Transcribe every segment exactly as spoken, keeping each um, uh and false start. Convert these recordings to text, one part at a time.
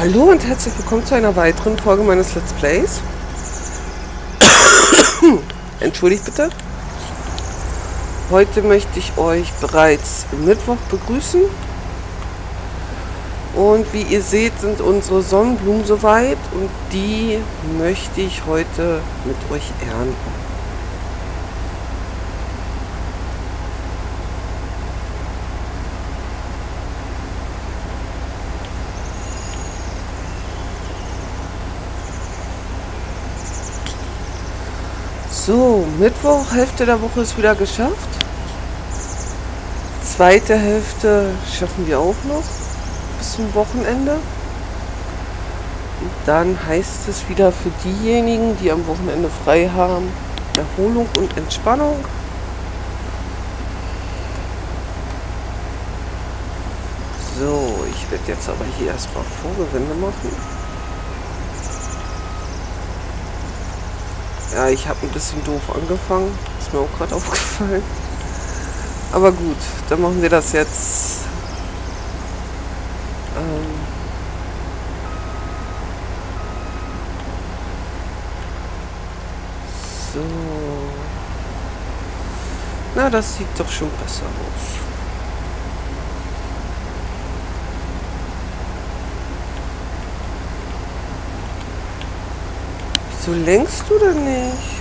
Hallo und herzlich willkommen zu einer weiteren Folge meines Let's Plays. Entschuldigt bitte. Heute möchte ich euch bereits Mittwoch begrüßen. Und wie ihr seht, sind unsere Sonnenblumen soweit und die möchte ich heute mit euch ernten. So, Mittwoch, Hälfte der Woche ist wieder geschafft. Zweite Hälfte schaffen wir auch noch bis zum Wochenende. Und dann heißt es wieder für diejenigen, die am Wochenende frei haben, Erholung und Entspannung. So, ich werde jetzt aber hier erstmal Vorgewände machen. Ja, ich habe ein bisschen doof angefangen. Ist mir auch gerade aufgefallen. Aber gut, dann machen wir das jetzt. Ähm so. Na, das sieht doch schon besser aus. Wieso lenkst du denn nicht?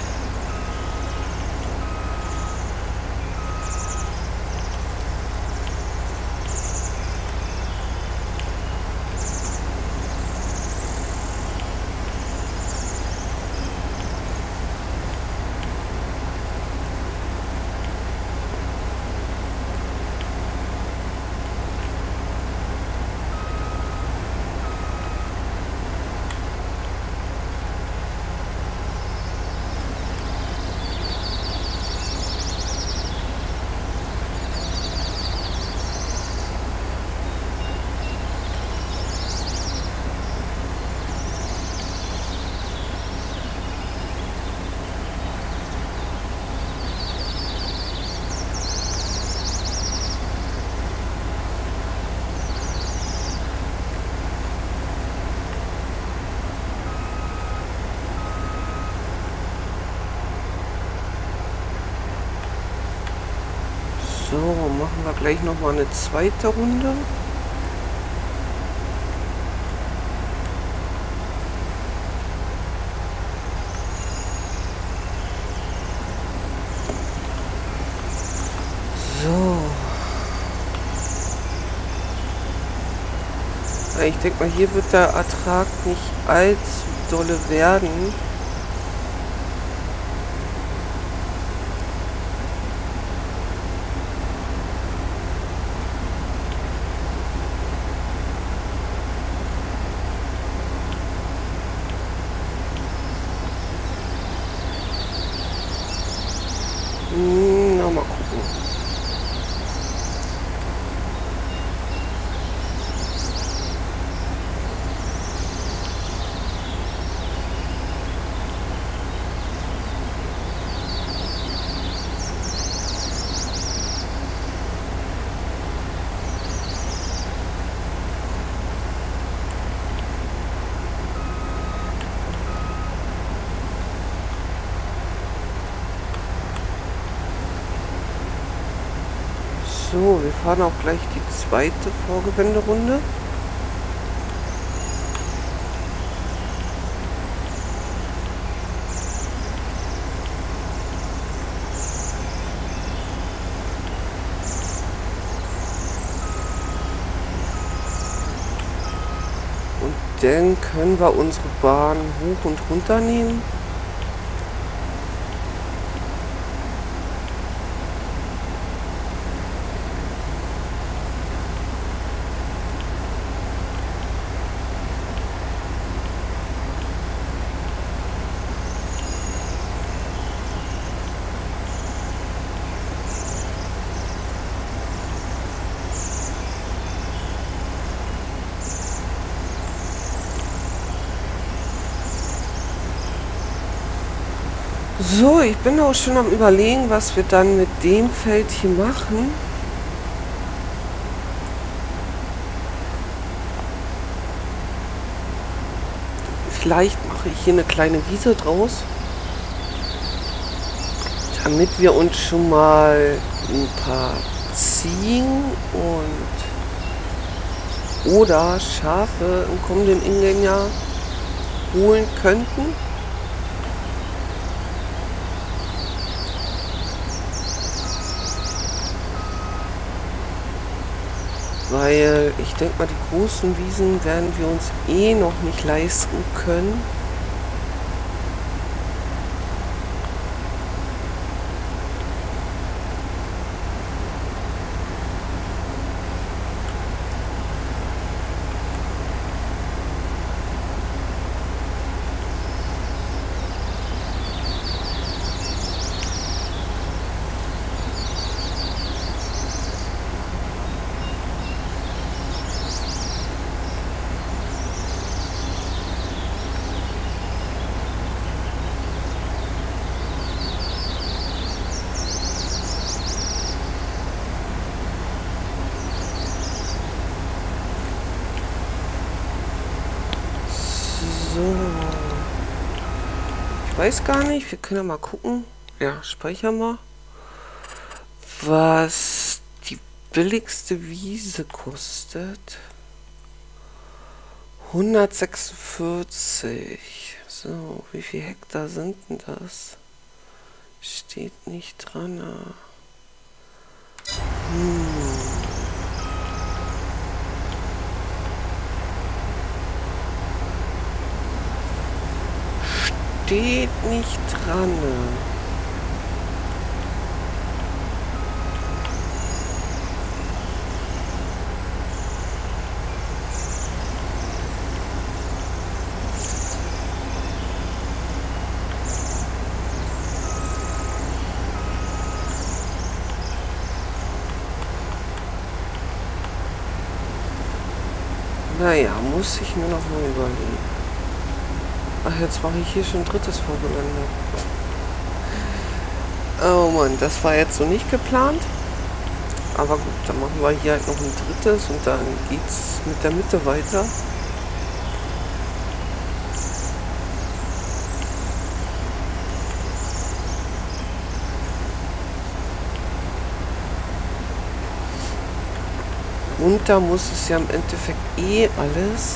So, machen wir gleich noch mal eine zweite Runde. So. Ich denke mal, hier wird der Ertrag nicht allzu dolle werden. Hm, na, mal gucken. So, wir fahren auch gleich die zweite Vorgewenderunde. Und dann können wir unsere Bahn hoch und runter nehmen. So, ich bin auch schon am Überlegen, was wir dann mit dem Feld hier machen. Vielleicht mache ich hier eine kleine Wiese draus, damit wir uns schon mal ein paar Ziegen und oder Schafe im kommenden Ingame-Jahr holen könnten. Weil ich denke mal, die großen Wiesen werden wir uns eh noch nicht leisten können. Ich weiß gar nicht, wir können ja mal gucken. Ja, speichern wir. Was die billigste Wiese kostet. hundertsechsundvierzig. So, wie viel Hektar sind denn das? Steht nicht dran. Hm. Steht nicht dran. Naja, muss ich mir noch mal überlegen. Ach, jetzt mache ich hier schon ein drittes Vorgelände. Oh Mann, das war jetzt so nicht geplant. Aber gut, dann machen wir hier halt noch ein drittes und dann geht's mit der Mitte weiter. Und da muss es ja im Endeffekt eh alles.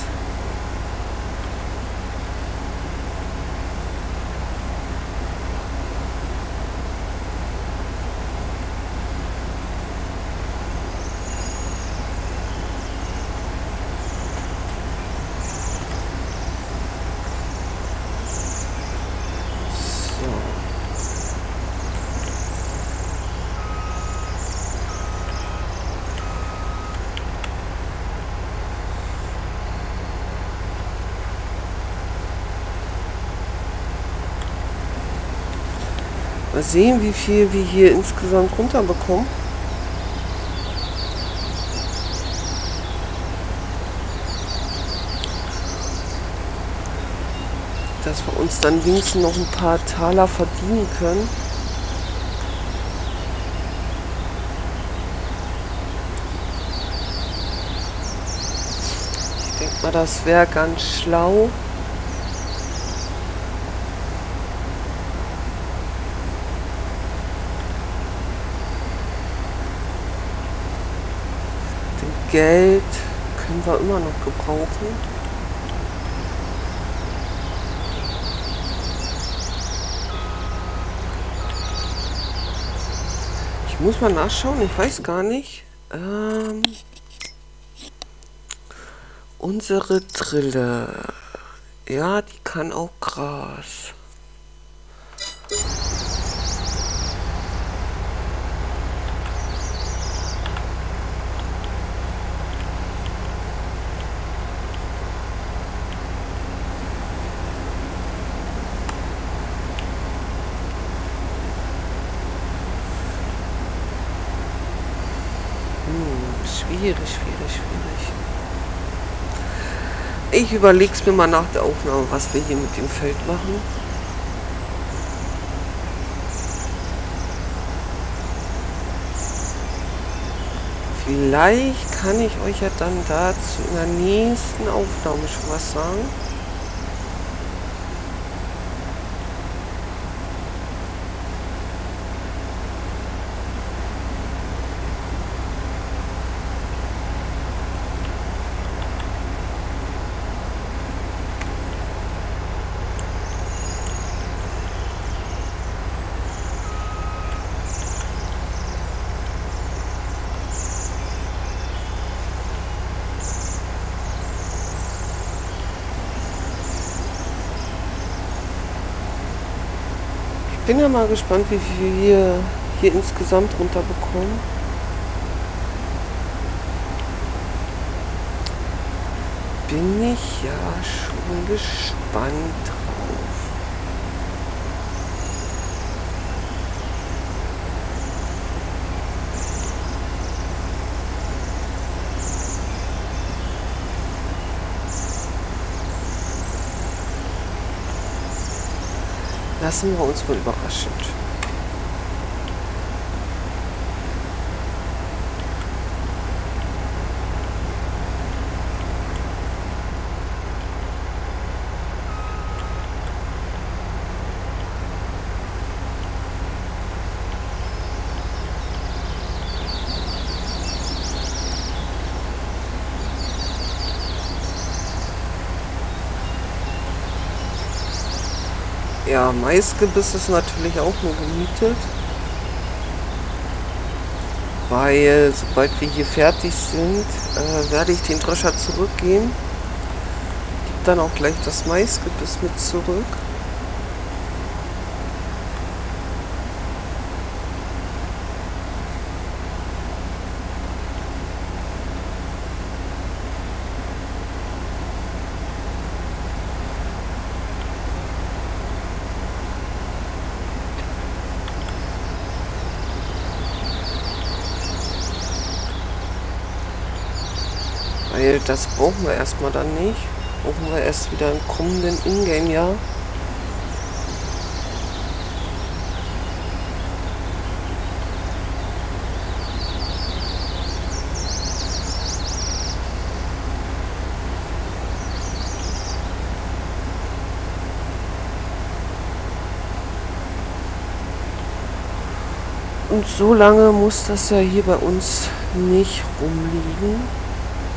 Mal sehen, wie viel wir hier insgesamt runterbekommen. Dass wir uns dann wenigstens noch ein paar Taler verdienen können. Ich denke mal, das wäre ganz schlau. Geld können wir immer noch gebrauchen. Ich muss mal nachschauen, ich weiß gar nicht. Ähm, unsere Drille. Ja, die kann auch Gras. Schwierig, schwierig, schwierig. Ich überlege es mir mal nach der Aufnahme, was wir hier mit dem Feld machen. Vielleicht kann ich euch ja dann dazu in der nächsten Aufnahme schon was sagen. Bin ja mal gespannt, wie viel wir hier insgesamt runterbekommen. Bin ich ja schon gespannt drauf. Lassen wir uns mal überraschen. Ja, Maisgebiss ist natürlich auch nur gemietet. Weil, sobald wir hier fertig sind, äh, werde ich den Drescher zurückgehen. Gib dann auch gleich das Maisgebiss mit zurück. Weil das brauchen wir erstmal dann nicht. Brauchen wir erst wieder im kommenden Ingame-Jahr. Und so lange muss das ja hier bei uns nicht rumliegen.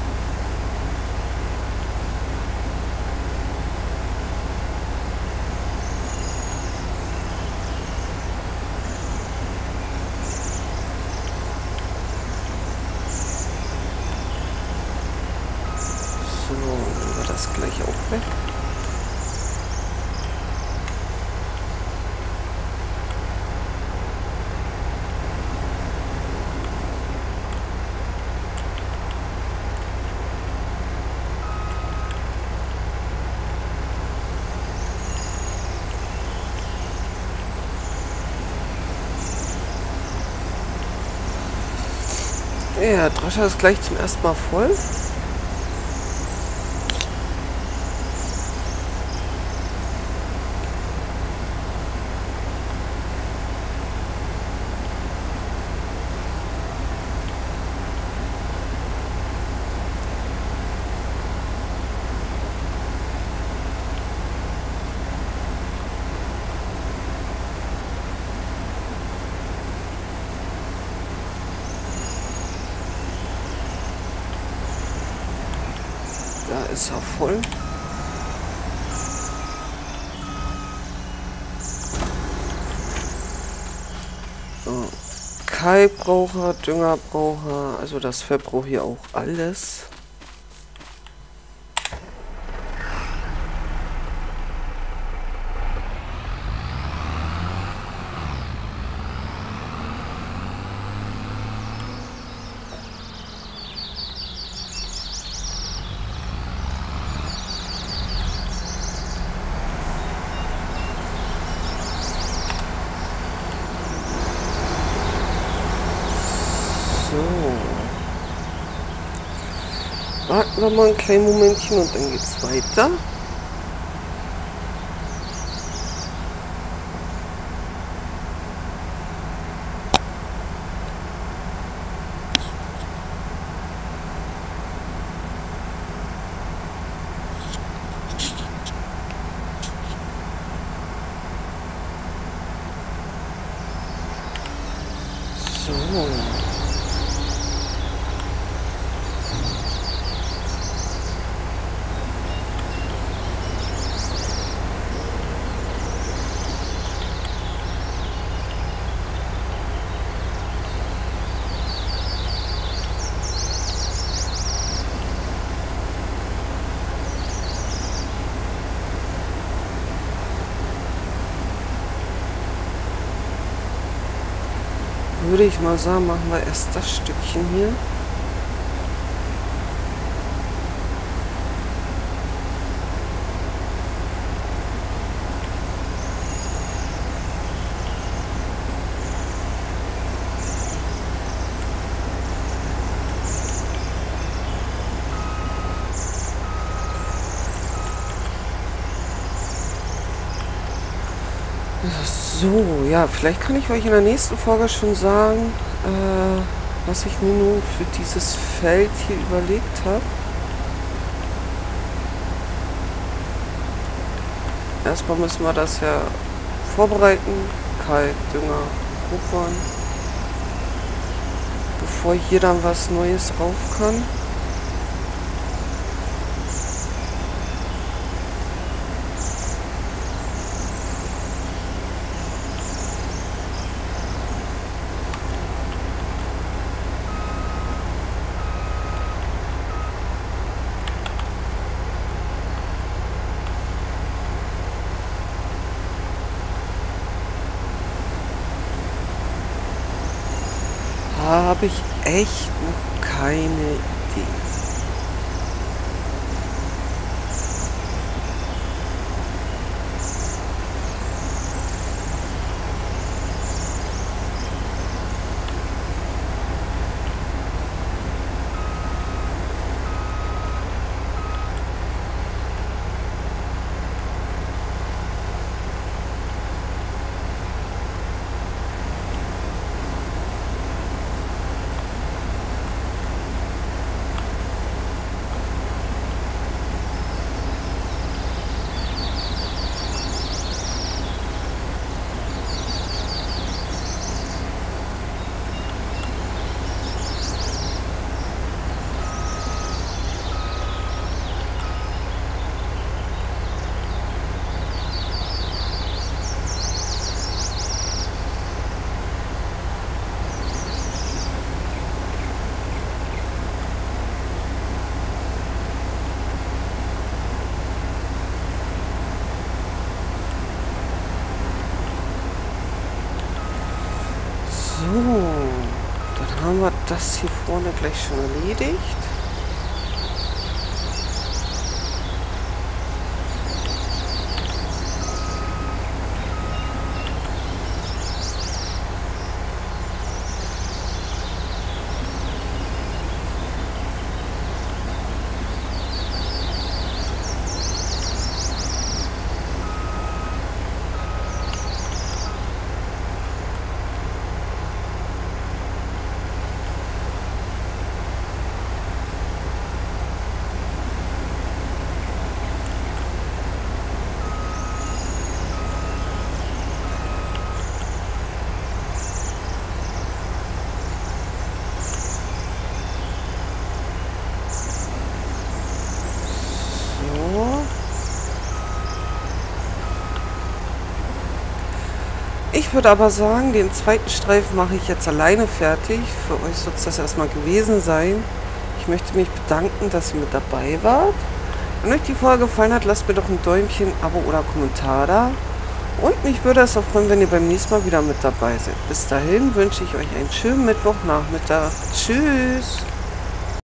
So, nehmen wir das gleich auch weg. Ja, Drescher ist gleich zum ersten Mal voll. Da ist er voll. So. Kalkbraucher, Düngerbraucher, also das Fett braucht hier auch alles. Warten wir mal ein kleines Momentchen und dann geht's weiter. So. würde ich mal sagen, machen wir erst das Stückchen hier. So, ja, vielleicht kann ich euch in der nächsten Folge schon sagen, äh, was ich mir nun für dieses Feld hier überlegt habe. Erstmal müssen wir das ja vorbereiten, Kalk, Dünger, puffern, bevor hier dann was Neues rauf kann. Habe ich echt noch keine Idee. So, dann haben wir das hier vorne gleich schon erledigt. Ich würde aber sagen, den zweiten Streifen mache ich jetzt alleine fertig. Für euch soll es das erstmal gewesen sein. Ich möchte mich bedanken, dass ihr mit dabei wart. Wenn euch die Folge gefallen hat, lasst mir doch ein Däumchen, Abo oder Kommentar da. Und mich würde es auch freuen, wenn ihr beim nächsten Mal wieder mit dabei seid. Bis dahin wünsche ich euch einen schönen Mittwochnachmittag. Tschüss!